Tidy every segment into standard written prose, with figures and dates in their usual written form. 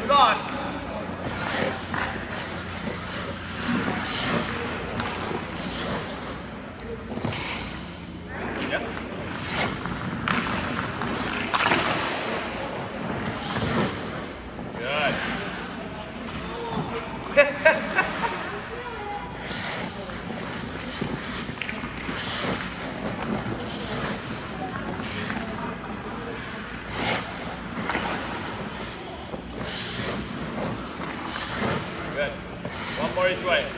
is on. Yep. Good. Good. One more each way.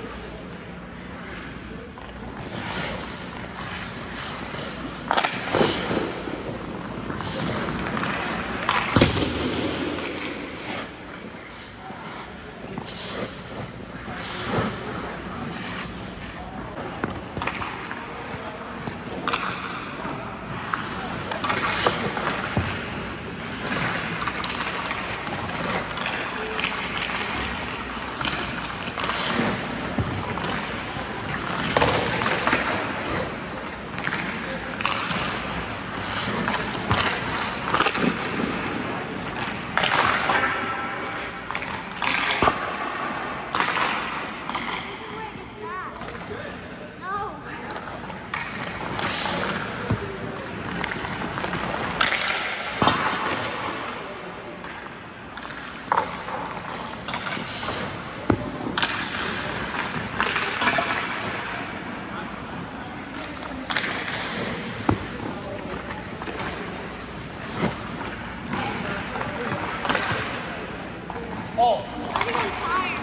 Oh. I think I'm tired.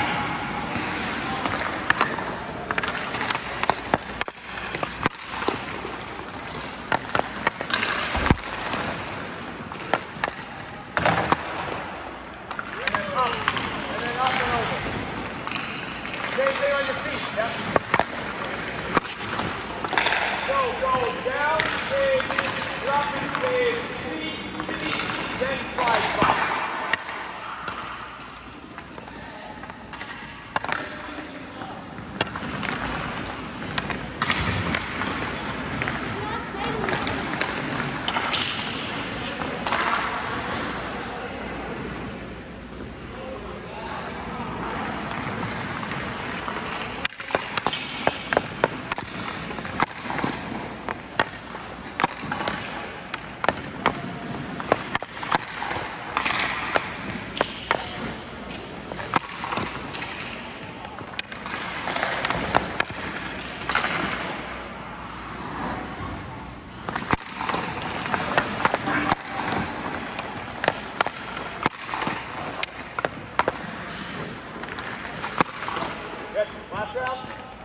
And then up and over. Same thing on your feet, yep. Go, down, save, drop and save, feet, then slide. Good. Last round.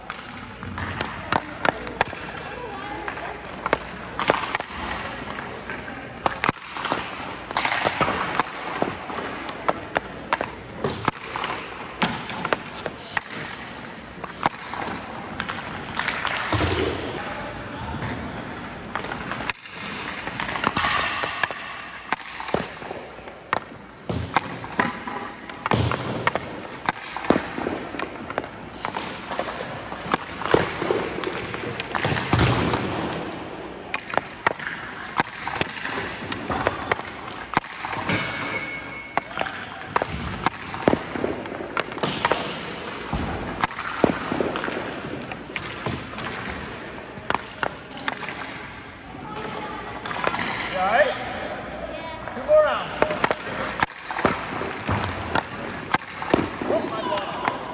You all right? Yeah. 2 more rounds. Oh, my ball.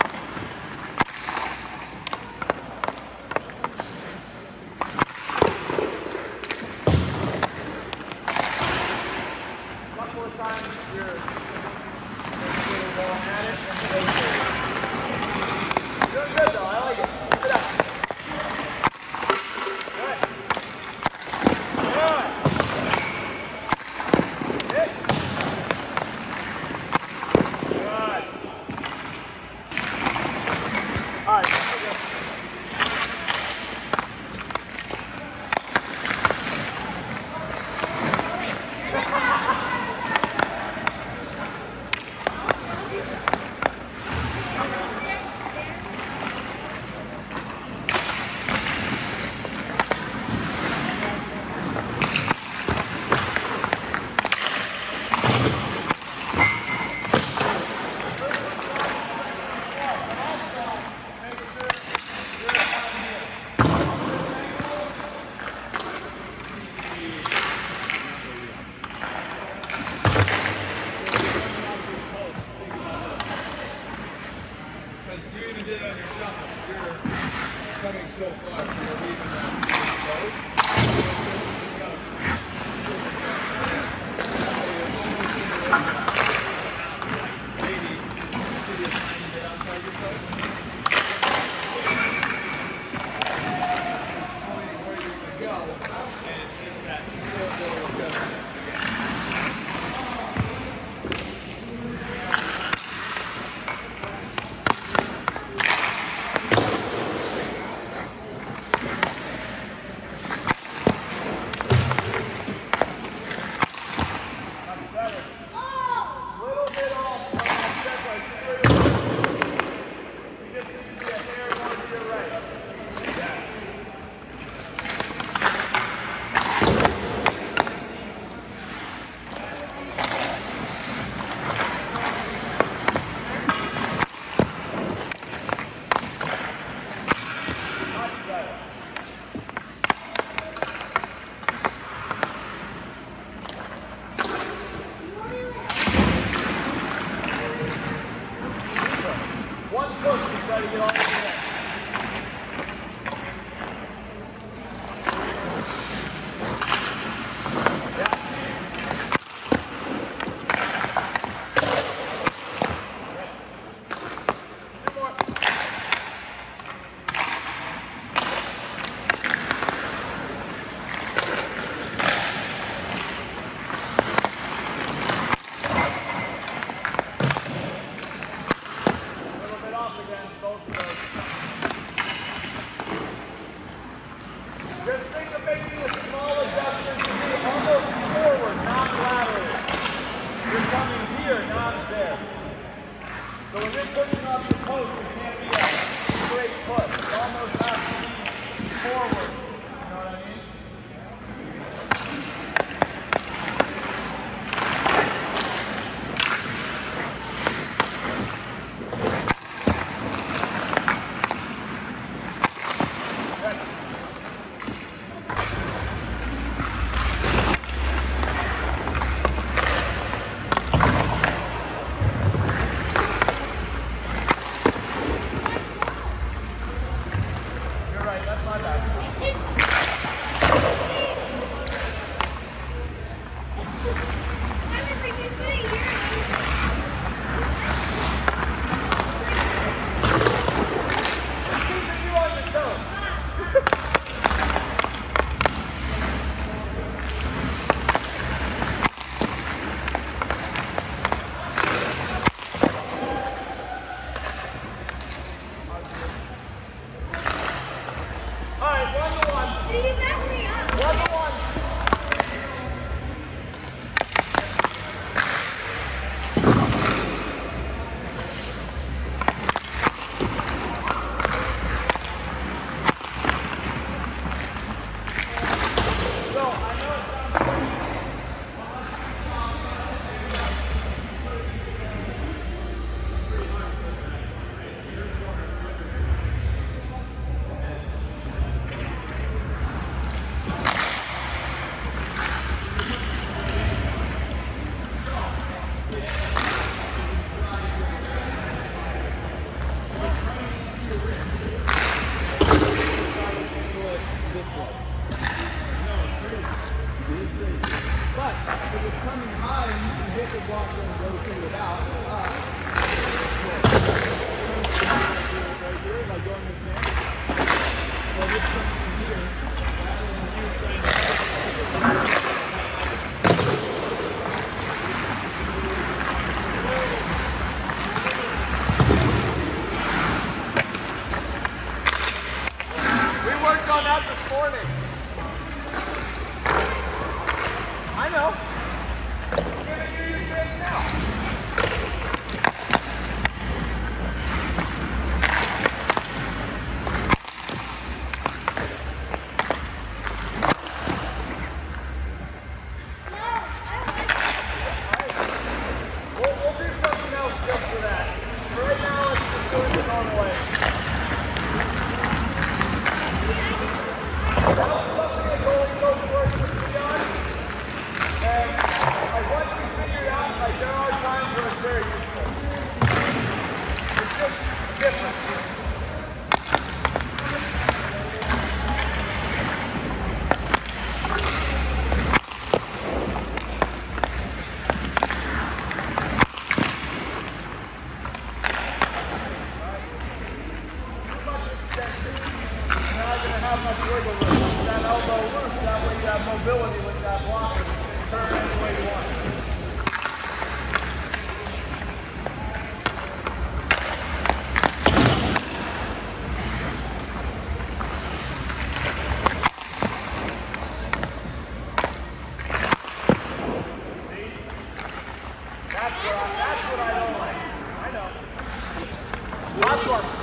One more time, you're going at it and stay safe. Doing good though, I like it. Keep it up. All right. Keeping you on your toes. All right, 1-1. See, you messed me up. 1-1. So I know it sounds crazy. But if it's coming high and you can hit the block and rotate it out, right here, like going this way. So this comes from here, rather than you trying to hit it. We worked on that this morning. I know. We're gonna hear your tricks now. We'll do something else just for that. For right now, let's just do it the normal way. That was something that goalie coach works with me on. And like once you figure it out, like there are times where it's very useful. It's just different. Too much extension. You're not going to have much wiggle room. With that elbow loose, that way you have mobility with that blocker. You can turn any way you want. See? That's what I don't like. I know. Last one.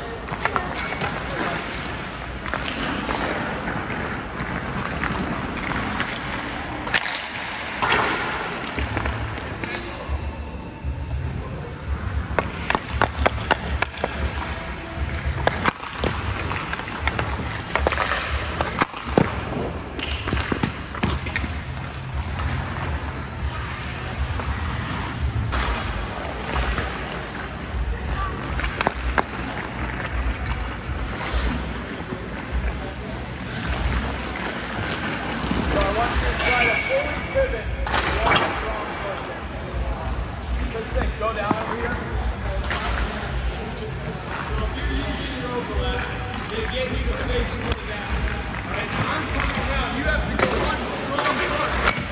So I want you to try to fully pivot one strong push-in. Just think, go down over here. So if you're using your overlap, they get you to face and go down. Alright, now I'm coming down. You have to go one strong push.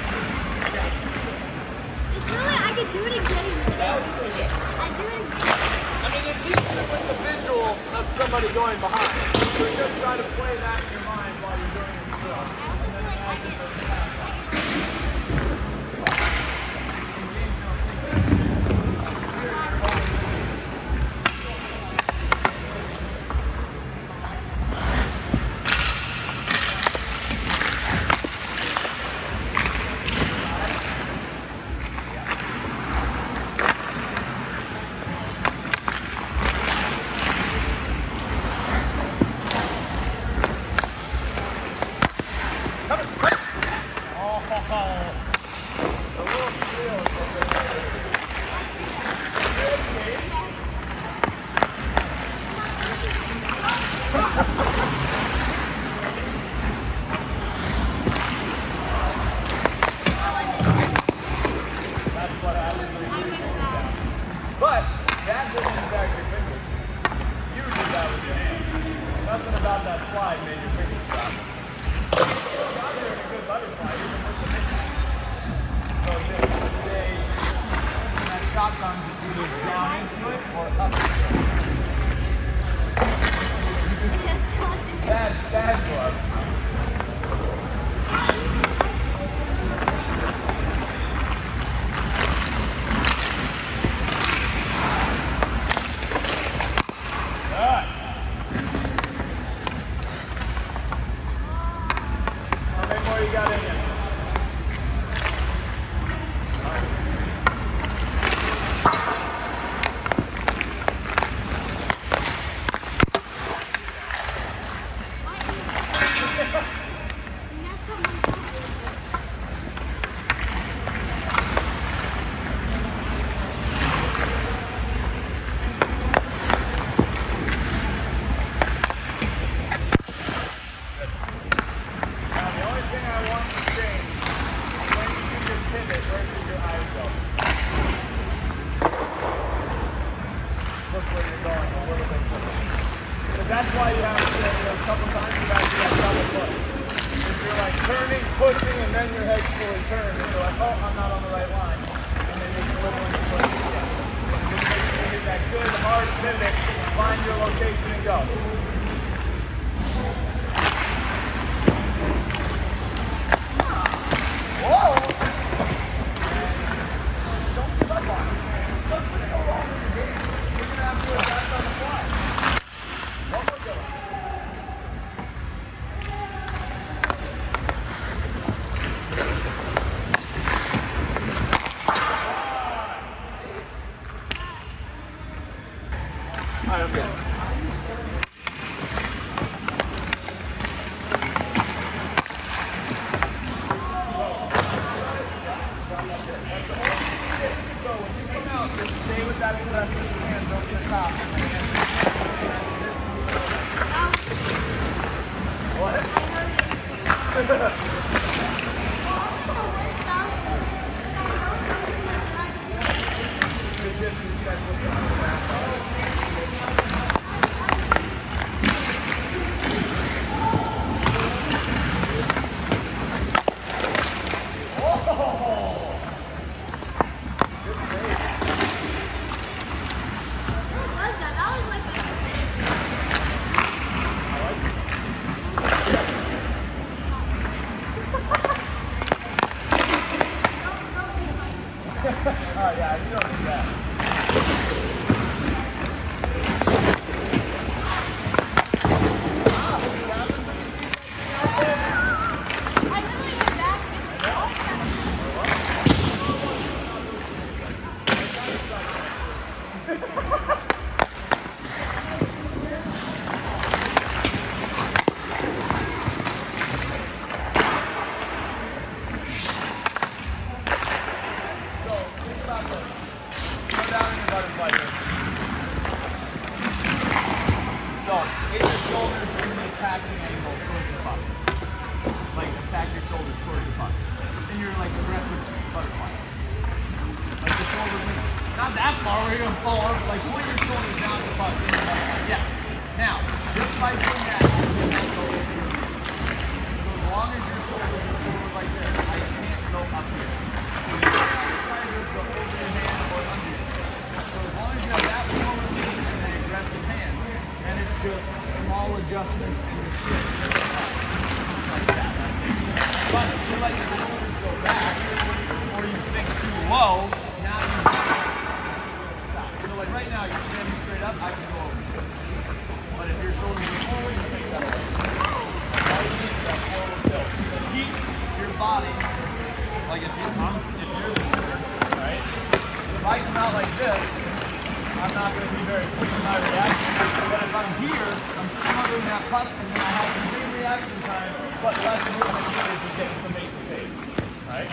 It's really, I could do it again. I do it again. I mean, it's easier with the visual of somebody going behind. So just try to play that in your mind while you're doing it yourself. I also feel like I could. versus your eyes go. Look where you're going a little bit quicker. Because that's why you have to, those couple times you got to do that double push. If you're like turning, pushing, and then your head's fully turned, and you're like, oh, I'm not on the right line. And then you slip when you push it again. Just make sure you get that good, hard pivot, find your location, and go. Whoa! Don't give up on it. Stuff's going to go wrong in the game. You're going to have to adapt on the fly. One more go. All right, I'm good. So when you come out, just stay with that aggressive stance over the top. Oh yeah, you don't do that. So, hit your shoulders in the attacking angle towards the puck. Like, attack your shoulders towards the puck. And you're like aggressive butterfly. Like the shoulders, not that far where you're going to fall up. Like, point your shoulders down to the puck. Yes. Now, just by doing that, you can go over here. So as long as your shoulders are forward like this, I can't go up here. So you can't try to go over your hand or under your hand. So as long as you have that forward lean and the aggressive hands, and it's just small adjustments and your shit like that. But if you let your shoulders go back, or you sink too low, now you stop. So like right now, you're standing straight up, I can go over you. But if your shoulders are forward, you take that away. All you need is that forward tilt. So keep your body, like if you're the shooter, right? So if I come out like this, I'm not going to be very quick in my reaction. But if I'm here, I'm smothering that puck, and then I have the same reaction time, but less movement needed to get to make the save. Right?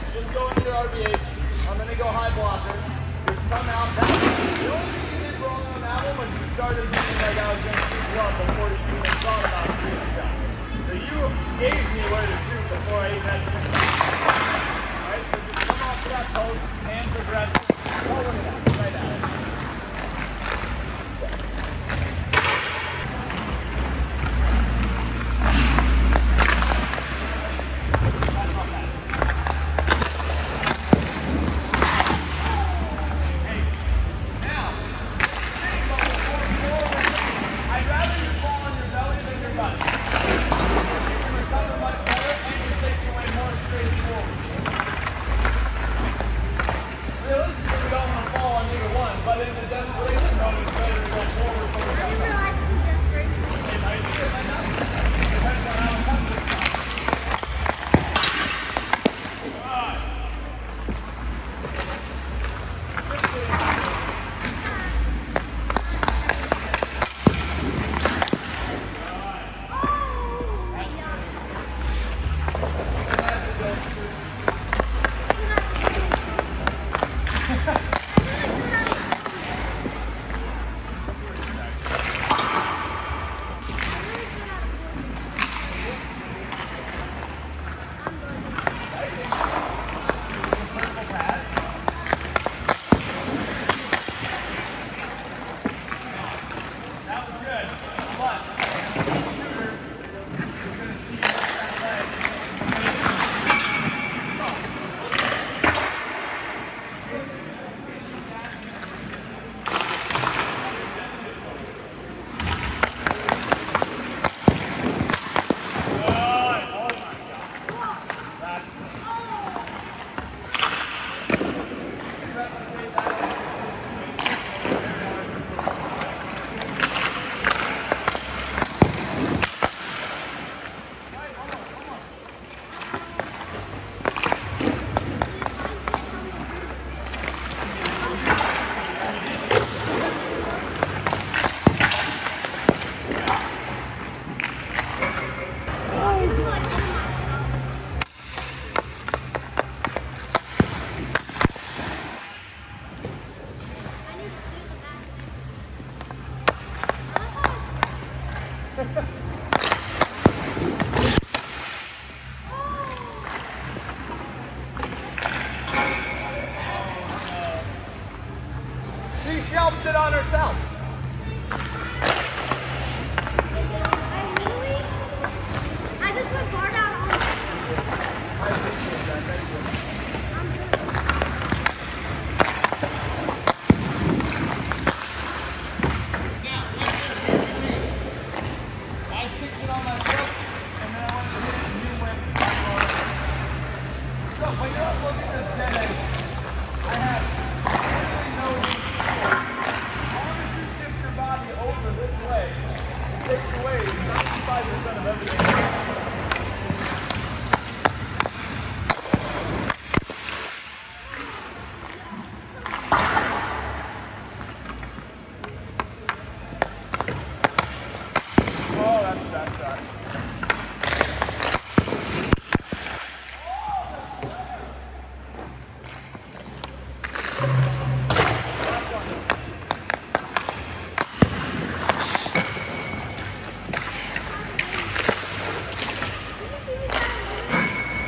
just go into your RBH. I'm going to go high blocker. Just come out. The only thing you did wrong on that one was you started looking like I was going to shoot one before you even thought about shooting a shot. So you gave me where to shoot before I even had to think about it. Alright, so just come off to that post, hands aggressive. Oh, look at that. Right at it. She shelved it on herself. I just went far down on myself. I appreciate that. Thank you. Now, right there, I kicked it on my foot, and then I went to hit it, and you went back on it. So, when you're up looking at this dead end, I have really no need to score. As long as you shift your body over this way, you take away 95% of everything. Oh, that's a bad shot. Last one. Did you see me down?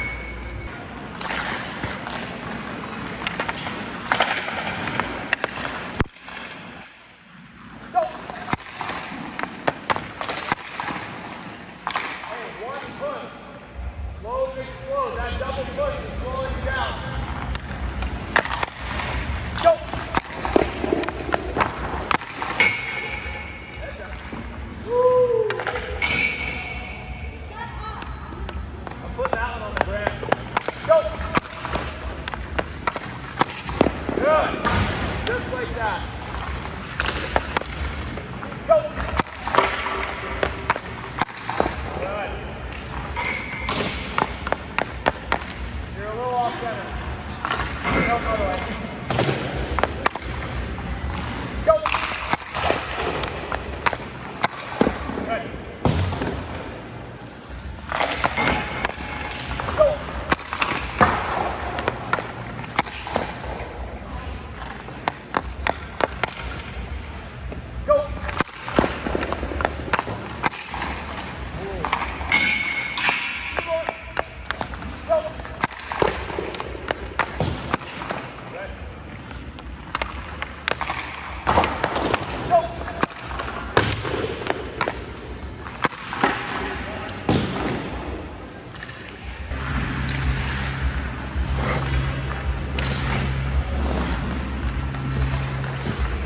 Go! Hey, one push. Slow, big, slow. That double push is slowing you down. Go! Woo! I'm putting that one on the ground. Go! Good. Just like that. Go! Good. You're a little off center. No, other way. Go! Good. Go!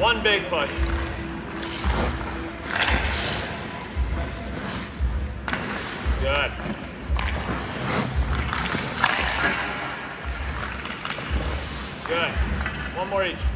One big push. Good. Good. One more each.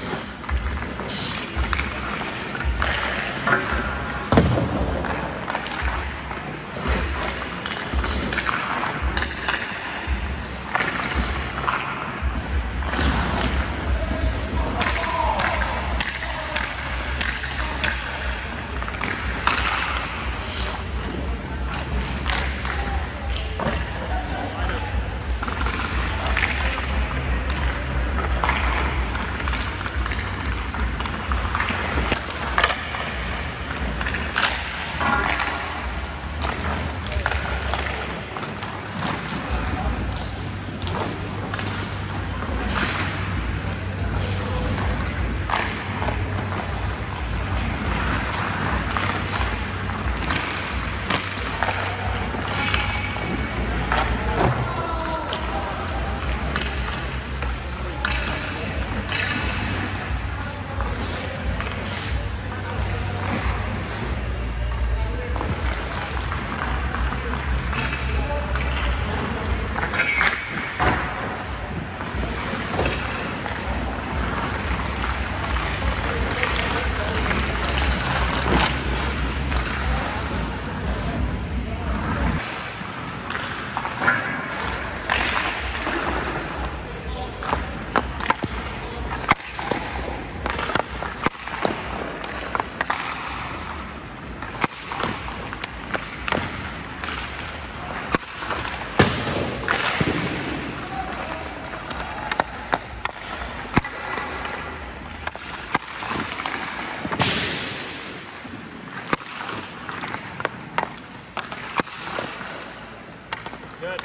Good.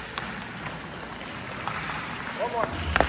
One more.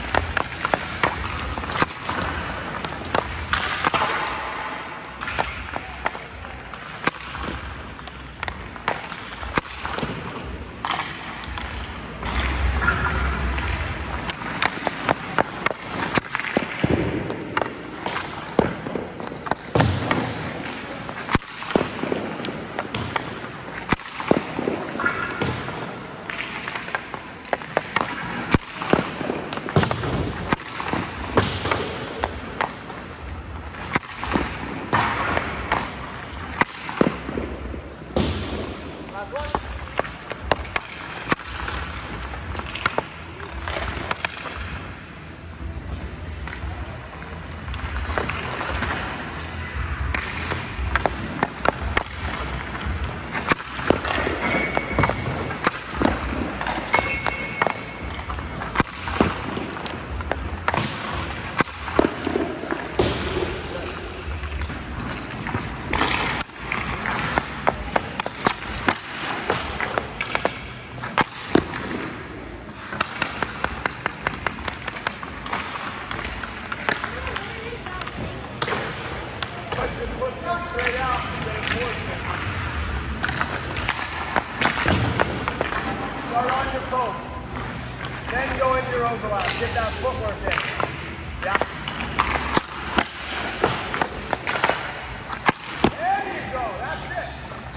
Last one. Straight out and stay forward. Start on your post. Then go into your overlap. Get that footwork in. Yeah. There you go. That's it.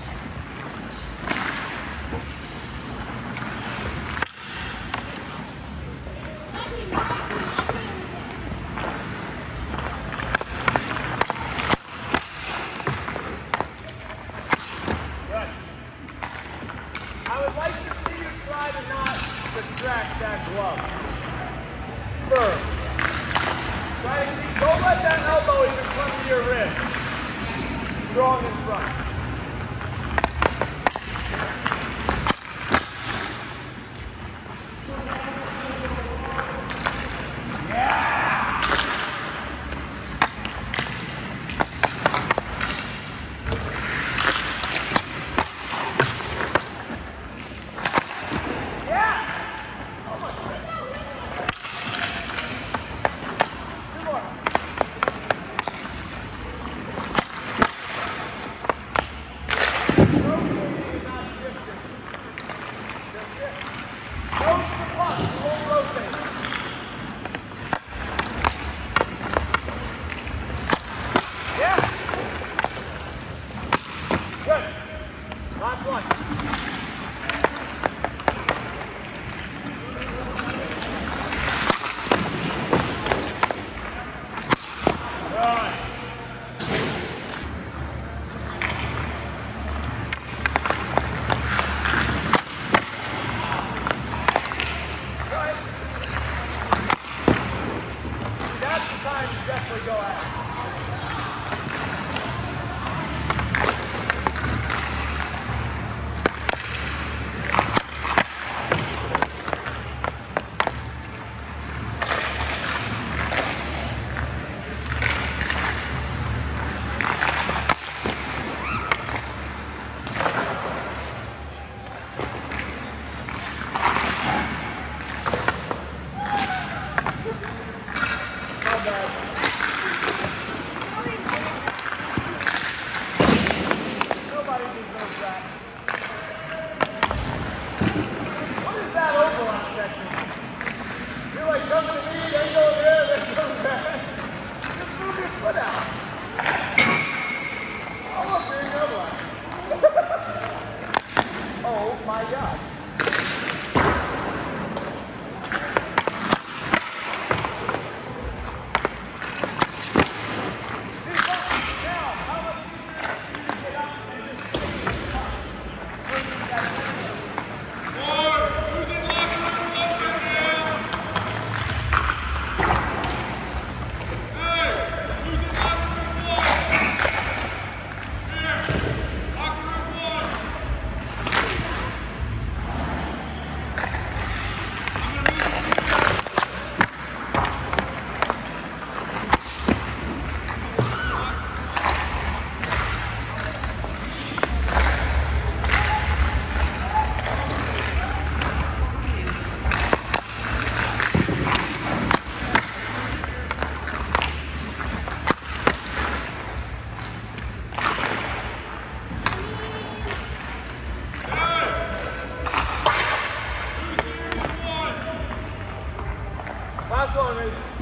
I would like to see you try to not contract that glove. Firm. Try to don't let that elbow even come to your wrist. Strong in front. Last one, ready?